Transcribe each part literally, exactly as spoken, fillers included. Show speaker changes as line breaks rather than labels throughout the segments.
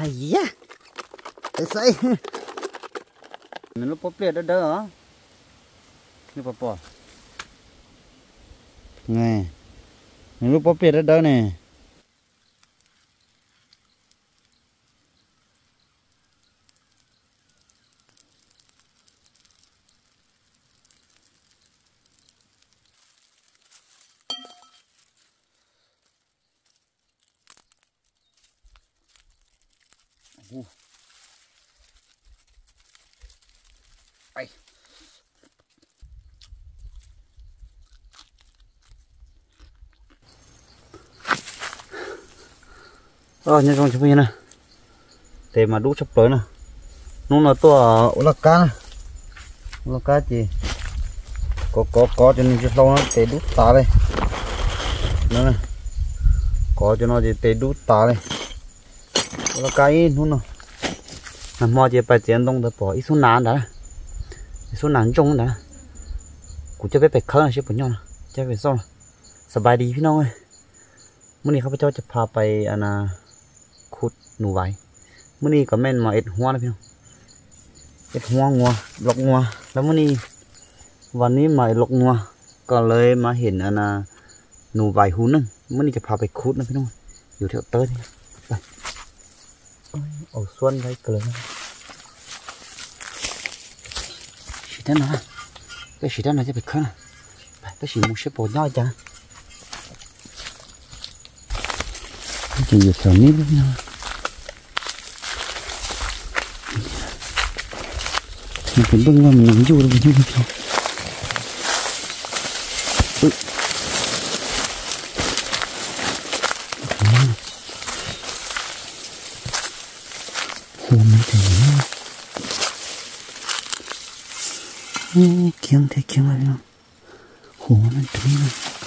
ya tại sao mình lúc bóp liệt đó đỡ hả như bóp bò này mình lúc bóp liệt đó đỡ nè ai ờ nhân con chụp hình nè để mà đút chụp tới nè nó là tua ô là cá nè ô là cá gì có có có cho nên cho lâu nó để đút tá đây nữa nè có cho nó gì để đút tá đây ô là cá ít luôn nè nằm mò gì phải chén đông để bỏ ít số nán đã số nán trong đã cũng cho béเป็ดเขาใช่ปุ่นยอนะจะไปซ่อสบายดีพี่น้องเอ้ยมื้อนี้ข้าพเจ้าจะพาไปอาณาขุดหนูไว้มื้อนี้ก็แม่นมาเอ็ดหัวนะพี่น้องเอ็ดหัวงัวหลอกงัวแล้วมื้อนี้วันนี้มาหลอกงัวก็เลยมาเห็นอาณาหนูไว้หูนึงมื้อนี้จะพาไปขุดนะพี่น้องอยู่แถวเตยนี่ไปเอาส่วนไว้เกลือสิท่านนะไปสิท่านนะจะไปขึ้นไปไปสิมุชโปย่อยจ้ะจะอยู่แถวนี้ด้วยนะมันเป็นเบื้องว่ามันยังอยู่หรือมันอยู่ไม่พอหัวมันถึงนี่โอ้เคียงแท้เคียงอะไรเนาะหัวมันถึงนี่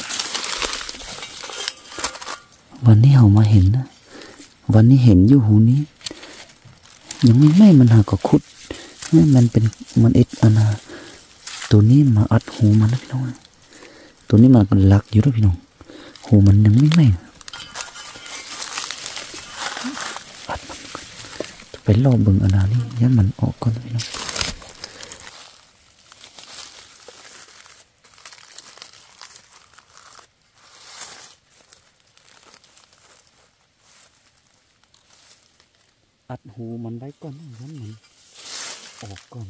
วันนี้เรามาเห็นนะวันนี้เห็นอยู่หูนี้ยังไม่ไม่มันหากขุดมันเป็นมันเอ็ดอันนะตัวนี้มาอัดหูมันนะพี่น้องตัวนี้มันเป็นหลักอยู่ด้วยพี่น้องหูมันยังไม่ไม่อัดมันจะไปรอเบิ่งอันนั้นนี่ยันมันออกก่อนนะพี่น้องอัดหูมันไว้ก่อนนะยันมันออกก่อน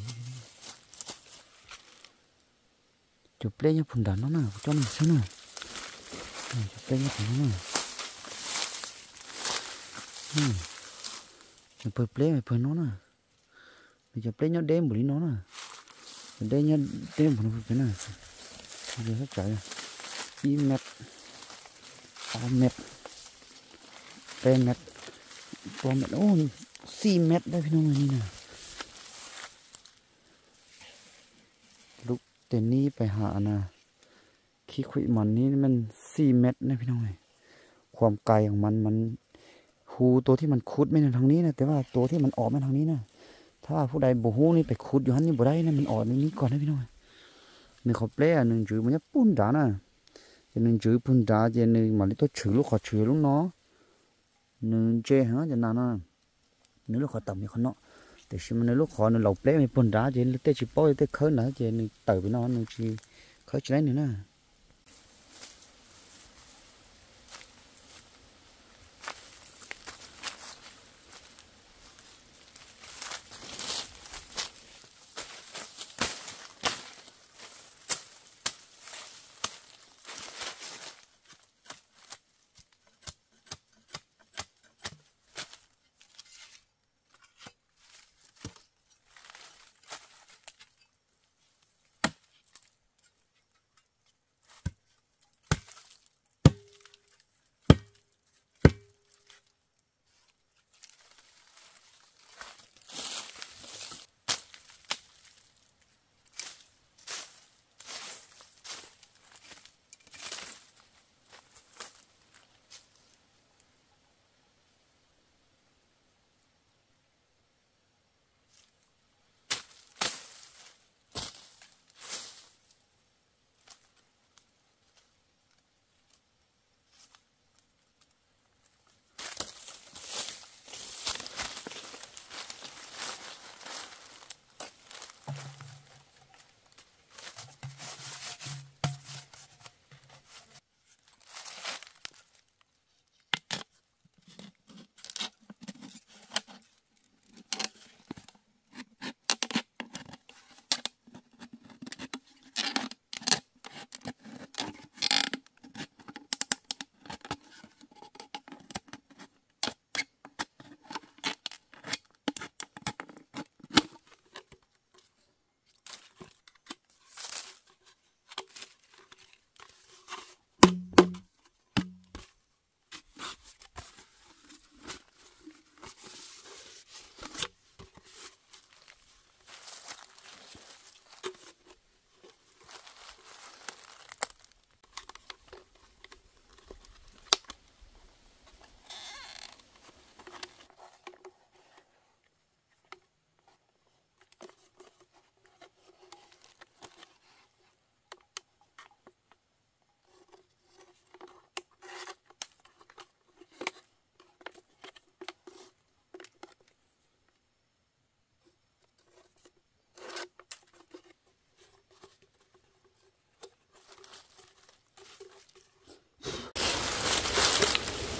จุดเปรี้ยผุนด่านนั่นน่ะจนใช่ไหมจุดเปรี้ยผุนนั่นน่ะอืมเปิดเปรี้ยเปิดน้องน่ะมันจะเปรี้ยเด้งบุรีน้องน่ะเด้งเด้งบุรีเป็นน่ะเดี๋ยวเขาจ่ายอีเม็ดเอาเม็ดเป็นเม็ดตัวเม็ดโอ้สี่เม็ดได้พี่น้องนี่น่ะลูกเต็นนี้ไปหานะขี้ขุยมันนี่มันสี่เม็ดนะพี่น้องความไกลของมันมันหูตัวที่มันขุดไม่ในทางนี้นะแต่ว่าตัวที่มันออกมาทางนี้นะถ้าผู้ใดบุหูนี่ไปขุดอยู่หันนี่บ่ได้นะมันออกในนี้ก่อนนะพี่น้องหนึ่งเขาเปล่าหนึ่งจื้อมันจะปุ่นด่านะจะหนึ่งจื้อปุ่นด่าจะหนึ่งมาลิตัวชื้อลูกขอชื้อลูกเนาะหนึ่งเจ้ฮะจะนานนะหนึ่งลูกขอต่ำมีคนเนาะแต่ชิมันในลูกขอหนึ่งเหล่าเปล่าไม่ปุ่นด่าจะเตะชิปโป้เตะเคิร์นนะจะหนึ่งเติบไปนอนหนึ่งชีเคิร์นจะได้หนึ่งนะ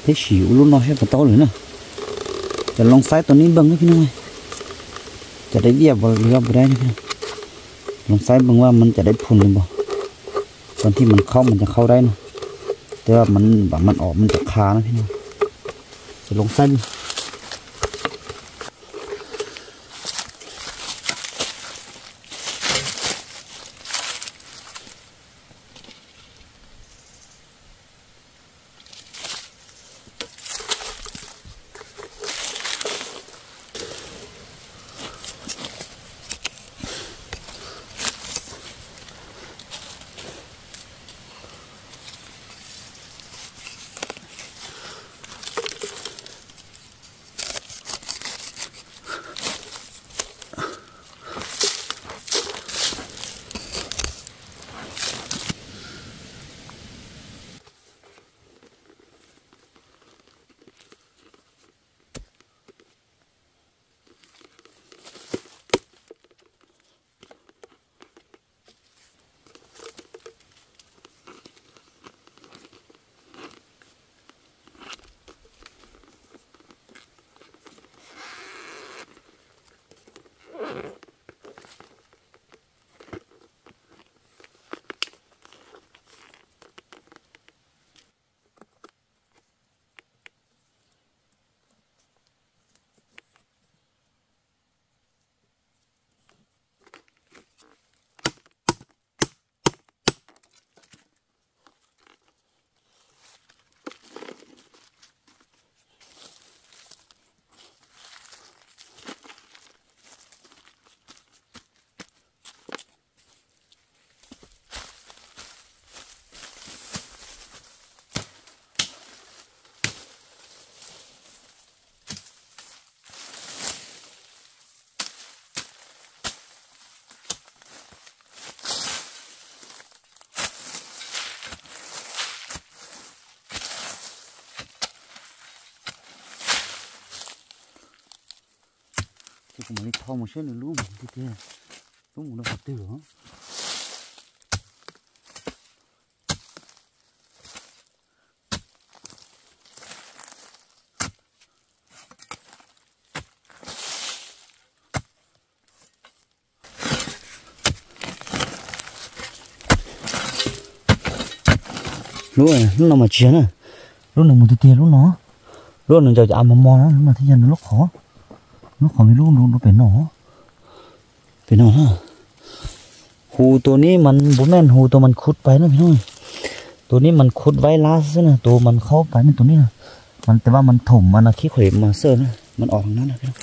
thế xỉu luôn nó sẽ phải to nữa nèจะลองไซส์ตัวนี้เบิ่งนะพี่น้องจะได้เรียบบ่เรียบบ่ได้นะพี่น้องลองไซส์เบิ่งว่ามันจะได้พุ่นหรือบ่ตอนที่มันเข้ามันจะเข้าได้นะแต่ว่ามันแบบมันออกมันจะคานะพี่น้องจะลองไซส์ Cái này thò một chút nữa luôn thì thế đúng nó phải từ hả lúc này lúc nào mà chiến à lúc nào một tí tiền lúc nó lúc nào giờ ăn mà mò nó lúc nào thấy giờ nó lúc khó nó khóไม่รู้รู้รู้เป็นหนอเป็นหนอฮะหูตัวนี้มันบุแม่นหูตัวมันขุดไปนะพี่น้องตัวนี้มันขุดไว้ลาซะนะตัวมันเข้าไปในตัวนี้นะมันแต่ว่ามันถมมันนะขี้ข่อยมาเซิร์นะมันออกทางนั้นนะพี่น้อง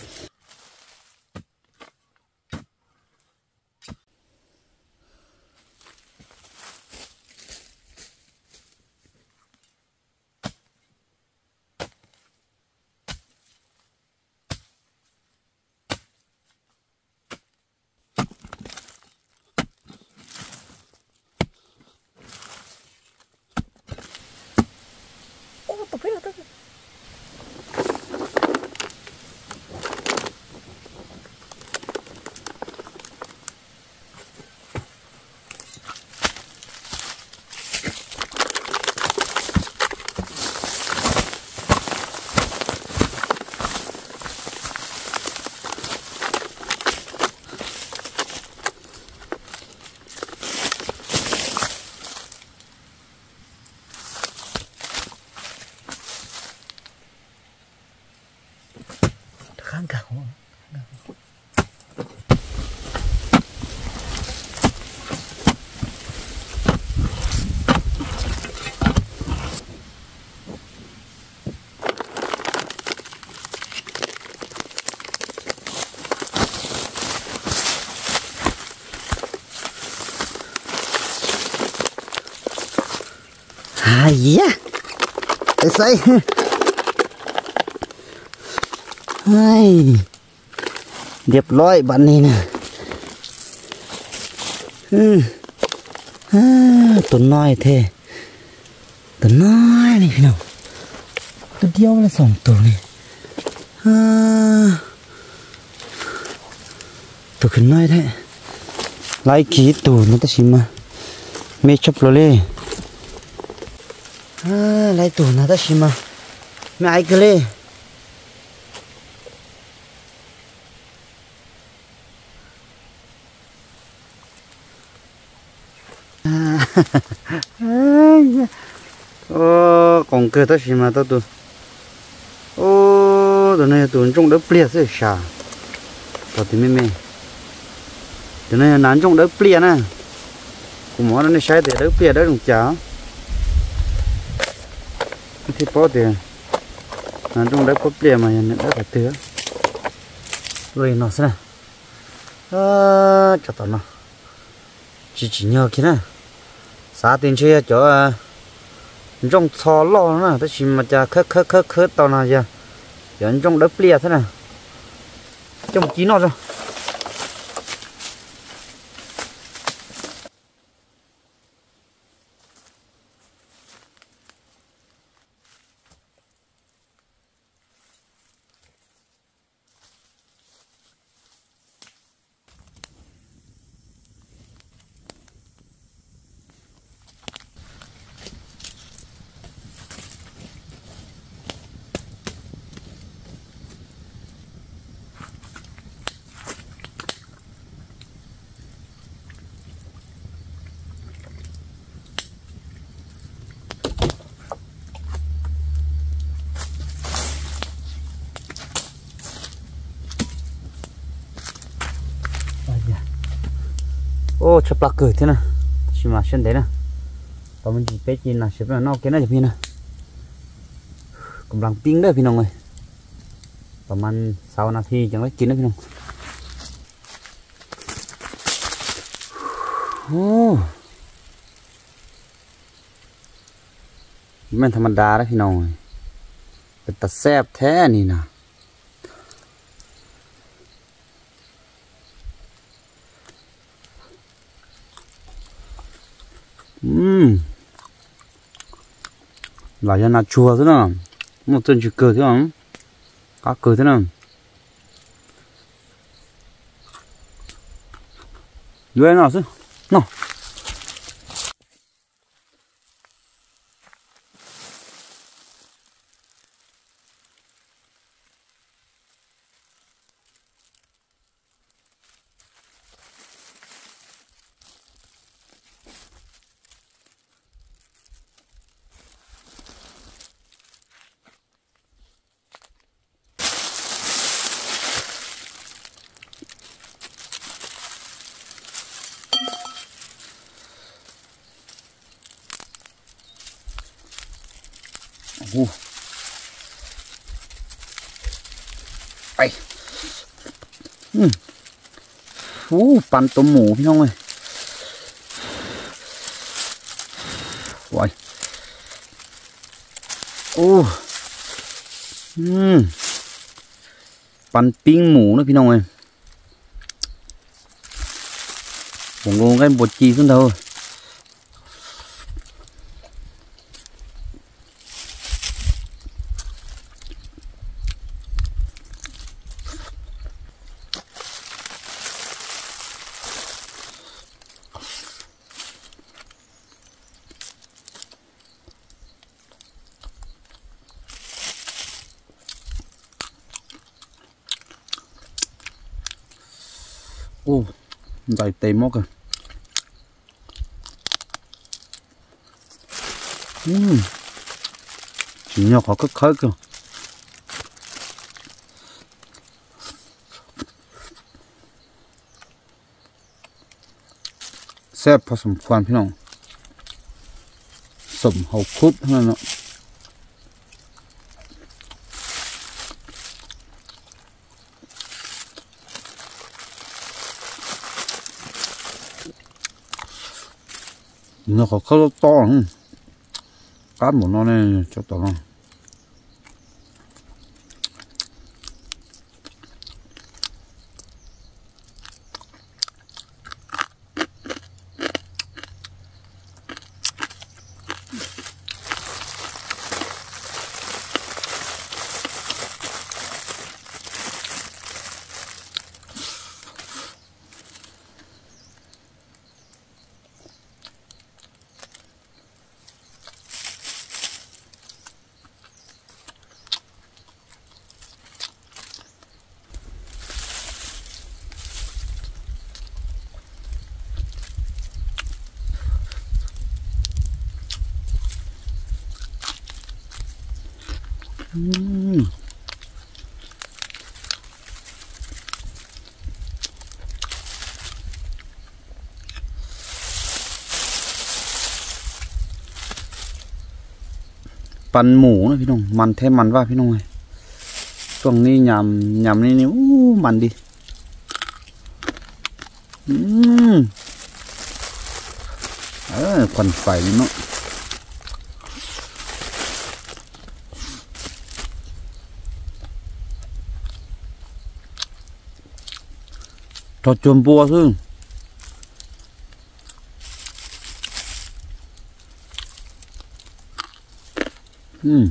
ข้างเก่าหายะไอ้ไส้เรียบร้อยบันนี้นะตัวน้อยเท่ตัวน้อยนี่พี่น้องตัวเดียวละสองตัวนี่ตัวขึ้นน้อยแท้ไล่ขี้ตัวนั่นจะชิมมาไม่ชอบเลยไล่ตัวนั่นจะชิมมา mẹ ai cứ lên ô còn cơ ta xí mà tao tụi ô tụi này tụi trong đó pliệt sẽ xả tao tìm mẹ mẹ tụi này nán trong đó pliệt nè cũng món nó sai thì đó pliệt đó đúng cháo thì bỏ tiền nán trong đó có pliệt mà nhận đó phải tứa rồi nó xem à cho tao nó chỉ chỉ nhờ kia nè xã tiền chơi cho trong thò lo nữa ta chỉ mà cha khớt khớt khớt khớt tao nào giờ giờ trong đất lia thế này trong chín nó rồi ô chụp lạc cười thế này chỉ mà xem đấy nè tao mình chỉ biết nhìn là chụp là nó cái này chụp như nè cũng đang pin đấy phi nông ơi tao mình sau nào thì chẳng lấy chín đấy phi nông ô mình thầm đa đấy phi nông ơiเป็นตาแซ่บแท้นี่นะ음, 라자 나 좋아하잖아. 뭐 어쩐 줄거든. 깎거든. 왜 나왔어? 너. 오. 아이. 음. 오, pan tôm mùพี่น้องเอ้ย Ôi. Ô. Ừm. Pan pin mù nữaพี่น้องเอ้ย ผมงงcái bột chi xuống đâu. Ô, dài tê móc rồi. Uhm. Chỉ nhỏ khó cất khởi cơ. Xếpผสมควรพี่น้องสมเฮาคุดเท่านั้นเนาะnó có khá to không cắt một nó này cho to không อืมปันหมูนะพี่น้องมันแท้มันว่าพี่น้องเลยช่วงนี้ยำยำนี่นี่อู้มันดีอืมเออควันไฟเนาะทอดจมบัวซึ่งอืม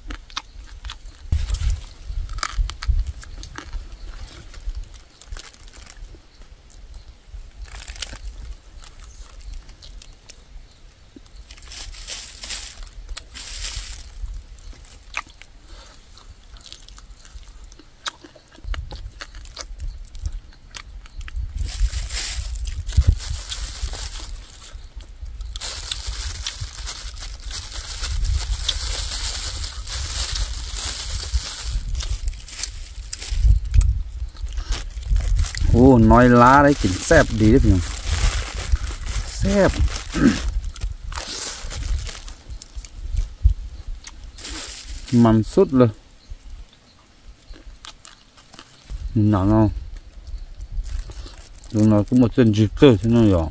โอ้น้อยล้าได้กลิ่นแซ่บดีด้วยพี่น้องแซ่บมันสุดเลยหนาเนาะดูหน่อยก็มาเส้นจิกเกอร์ใช่ไหมอ่ะ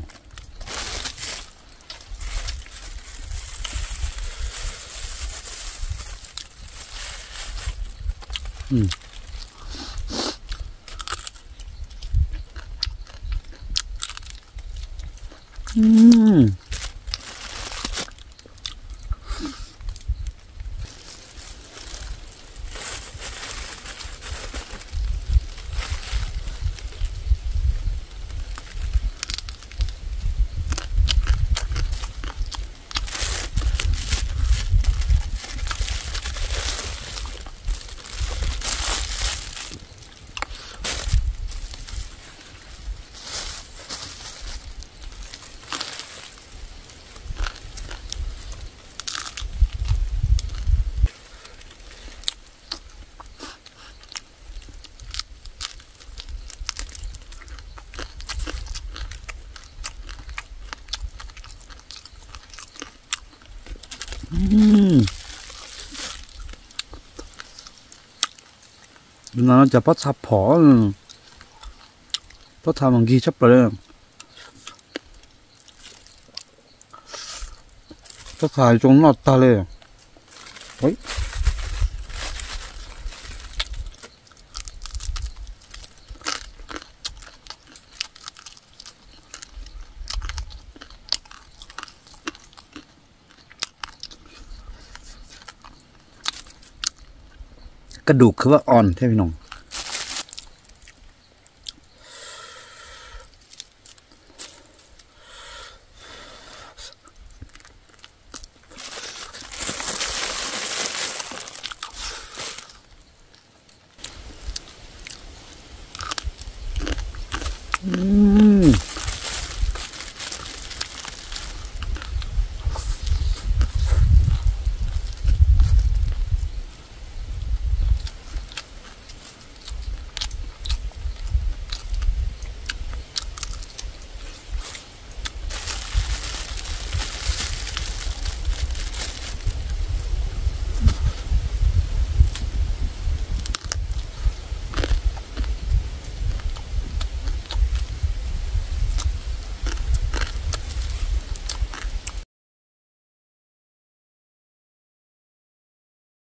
อืมอืมอืมดูนะจะพัดซับผอพัดทำมังกี้ชับไปเลยถ้าขายจงนอดตาเลยเฮ้ยกระดูกคือว่าอ่อนใช่พี่น้องอืม